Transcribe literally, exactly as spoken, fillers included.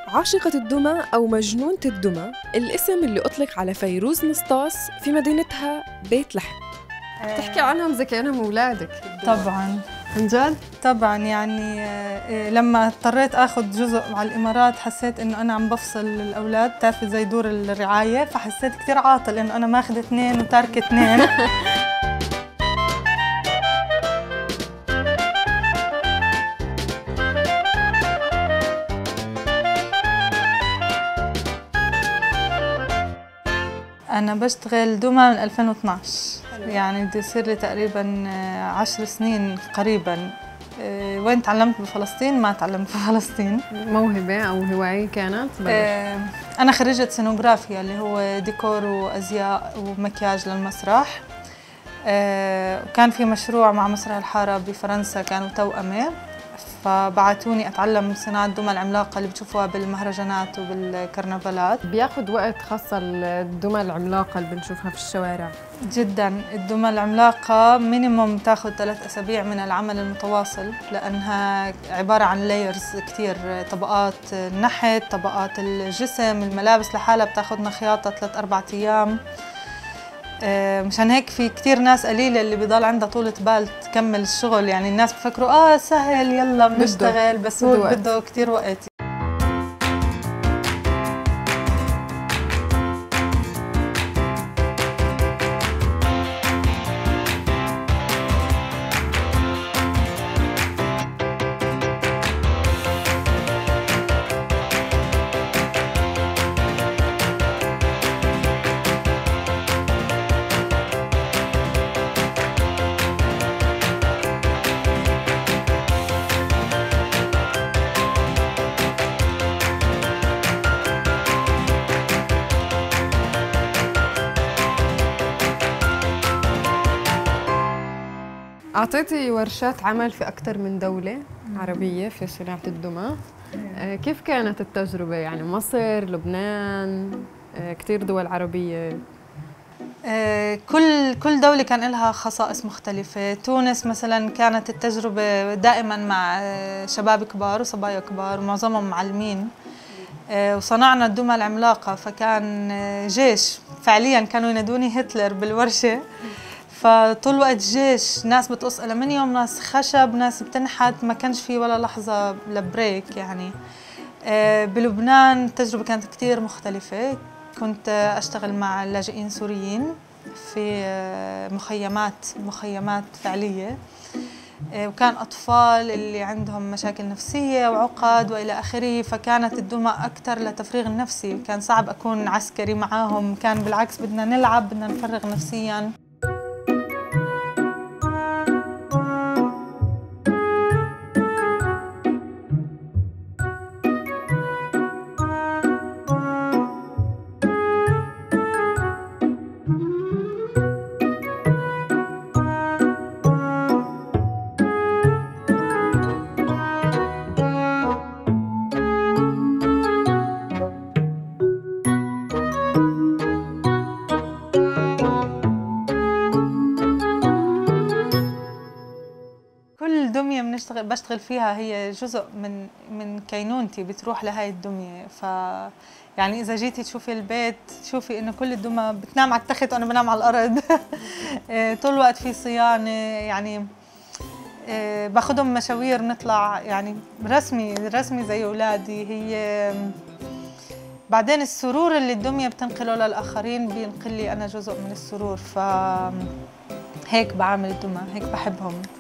عاشقة الدمى أو مجنونة الدمى الاسم اللي أطلق على فيروز نسطاس في مدينتها بيت لحم. بتحكي عنهم زي كأنهم أولادك. طبعاً. عن جد؟ طبعاً يعني لما اضطريت آخذ جزء على الإمارات حسيت إنه أنا عم بفصل الأولاد، بتعرفي زي دور الرعاية، فحسيت كثير عاطل إنه أنا ماخذة اثنين وتاركة اثنين. أنا بشتغل دمى من ألفين واثنعش، يعني بده يصير لي تقريباً عشر سنين قريباً. وين تعلمت بفلسطين؟ ما تعلمت بفلسطين. موهبة أو هواية كانت؟ أنا خريجة سينوغرافيا اللي هو ديكور وأزياء ومكياج للمسرح. وكان في مشروع مع مسرح الحارة بفرنسا، كانوا توأمة، فبعتوني أتعلم صناعة الدمى العملاقة اللي بتشوفوها بالمهرجانات وبالكرنفالات. بياخد وقت خاصة الدمى العملاقة اللي بنشوفها في الشوارع؟ جداً. الدمى العملاقة مينيموم تاخد ثلاث أسابيع من العمل المتواصل، لأنها عبارة عن لايرز كتير، طبقات النحت، طبقات الجسم، الملابس لحالها بتاخدنا خياطة ثلاث أربع أيام. مشان هيك في كتير ناس قليلة اللي بضل عندها طولة بال تكمل الشغل، يعني الناس بفكروا آه سهل يلا بنشتغل، بس هو بده كتير وقت. أعطيتي ورشات عمل في أكثر من دولة عربية في صناعة الدمى. كيف كانت التجربة؟ يعني مصر، لبنان، كثير دول عربية. كل كل دولة كان لها خصائص مختلفة. تونس مثلا كانت التجربة دائما مع شباب كبار وصبايا كبار ومعظمهم معلمين، وصنعنا الدمى العملاقة، فكان جيش فعليا، كانوا ينادوني هتلر بالورشة. فطول الوقت جيش، ناس بتقص ألمنيوم، ناس خشب، ناس بتنحت، ما كانش في ولا لحظة لبريك يعني. بلبنان التجربة كانت كتير مختلفة. كنت أشتغل مع لاجئين سوريين في مخيمات مخيمات فعلية، وكان أطفال اللي عندهم مشاكل نفسية وعقد وإلى آخره، فكانت الدمى أكثر لتفريغ النفسي. كان صعب أكون عسكري معاهم، كان بالعكس بدنا نلعب، بدنا نفرغ نفسياً. كل دمية بنشتغل بشتغل فيها هي جزء من من كينونتي، بتروح لهاي الدمية. ف يعني إذا جيتي تشوفي البيت تشوفي إنه كل الدمى بتنام على التخت وأنا بنام على الأرض. طول الوقت في صيانة، يعني باخدهم مشاوير، بنطلع يعني رسمي رسمي زي أولادي. هي بعدين السرور اللي الدمية بتنقله للآخرين بينقل لي أنا جزء من السرور، ف هيك بعامل الدمى، هيك بحبهم.